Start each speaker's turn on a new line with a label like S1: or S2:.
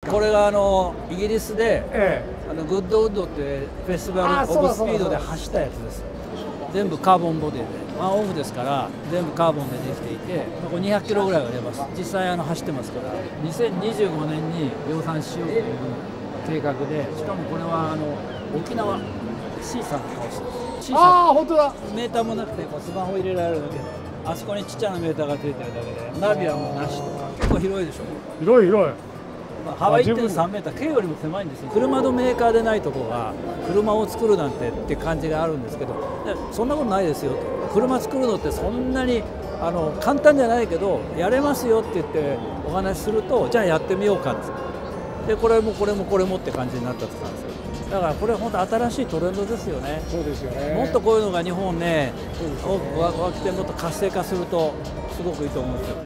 S1: これがイギリスで、グッドウッドってフェスティバルオブスピードで走ったやつです。全部カーボンボディでワンオフですから全部カーボンでできていて、これ200キロぐらいは出ます。実際走ってますから、2025年に量産しようという計画で、しかもこれは沖縄 C さんの顔してます。 C さん、
S2: 本当だ。
S1: メーターもなくてこうスマホ入れられるだけで、あそこにちっちゃなメーターがついてるだけでナビはもうなしとか、結構広いでしょ。
S2: 広い広い。
S1: 幅 1.3 メーター、軽よりも狭いんですよ。車のメーカーでないところが車を作るなんてって感じがあるんですけど、そんなことないですよと。車作るのってそんなに簡単じゃないけどやれますよって言ってお話しすると、じゃあやってみようかってで、これもこれもこれもって感じになったとかなんですよ。だからこれ本当新しいトレンドですよね。
S2: そうですよね。
S1: もっとこういうのが日本ね、多く湧きてもっと活性化するとすごくいいと思うんですよ。